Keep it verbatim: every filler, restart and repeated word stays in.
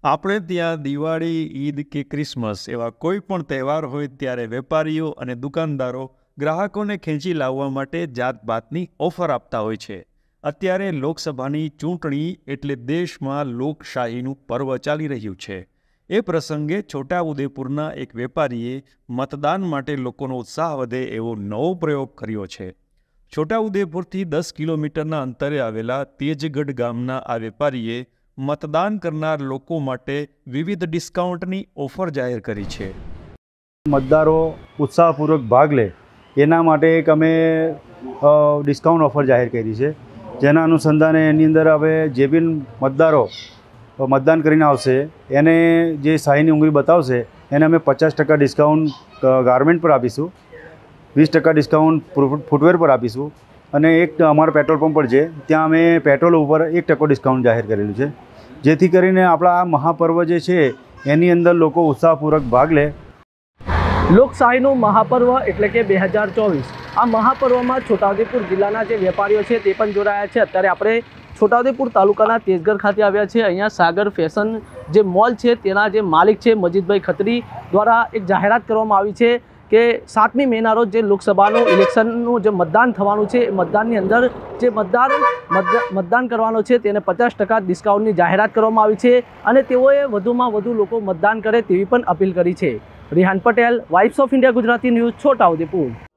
આપણે ત્યાં દિવાળી, ઈદ કે ક્રિસમસ એવા કોઈ પણ તહેવાર હોય ત્યારે વેપારીઓ અને દુકાનદારો ગ્રાહકોને ખેંચી લાવવા માટે જાતભાતની ઓફર આપતા હોય છે. અત્યારે લોકસભાની ચૂંટણી એટલે દેશમાં લોકશાહીનું પર્વ ચાલી રહ્યું છે. એ પ્રસંગે છોટાઉદેપુરના એક વેપારીએ મતદાન માટે લોકોનો ઉત્સાહ વધે એવો નવો પ્રયોગ કર્યો છે. છોટાઉદેપુરથી દસ કિલોમીટરના અંતરે આવેલા તેજગઢ ગામના આ વેપારીએ મતદાન કરનાર લોકો માટે વિવિધ ડિસ્કાઉન્ટની ઓફર જાહેર કરી છે. મતદારો ઉત્સાહપૂર્વક ભાગ લે એના માટે એક અમે ડિસ્કાઉન્ટ ઓફર જાહેર કરી છે, જેના અનુસંધાને એની અંદર હવે જે બી મતદારો મતદાન કરીને આવશે એને જે શાહીની ઉંગળી બતાવશે એને અમે પચાસ ટકા ડિસ્કાઉન્ટ ગાર્મેન્ટ પર આપીશું, વીસ ટકા ડિસ્કાઉન્ટ ફૂટવેર પર આપીશું અને એક અમારો પેટ્રોલ પંપ પર છે ત્યાં અમે પેટ્રોલ ઉપર એક ટકો ડિસ્કાઉન્ટ જાહેર કરેલું છે, જેથી કરીને આપણા આ મહાપર્વ જે છે એની અંદર લોકો ઉત્સાહપૂર્વક ભાગ લે. લોકશાહીનું મહાપર્વ એટલે કે બે હજાર ચોવીસ આ મહાપર્વમાં છોટાઉદેપુર જિલ્લાના જે વેપારીઓ છે તે પણ જોડાયા છે. અત્યારે આપણે છોટાઉદેપુર તાલુકાના તેજગઢ ખાતે આવ્યા છે. અહીંયા સાગર ફેશન જે મોલ છે તેના જે માલિક છે મજીદભાઈ ખત્રી દ્વારા એક જાહેરાત કરવામાં આવી છે કે સાતમી મેના રોજ જે લોકસભાનું ઇલેક્શનનું જે મતદાન થવાનું છે એ મતદાનની અંદર જે મતદાર મતદાન કરવાનો છે તેને પચાસ ટકા ડિસ્કાઉન્ટની જાહેરાત કરવામાં આવી છે અને તેઓએ વધુમાં વધુ લોકો મતદાન કરે તેવી પણ અપીલ કરી છે. Rihan Patel, Vibes of India Gujarati news, Chhota Udepur.